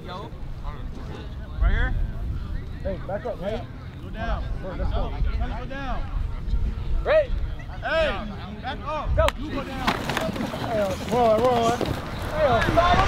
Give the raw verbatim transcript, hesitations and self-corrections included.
yo. Right here? Hey, back up, hey. Go down. Let's go. Go down. Ready? Hey, back up. Go. You go down. Hey, roll, roll. Hey, stop.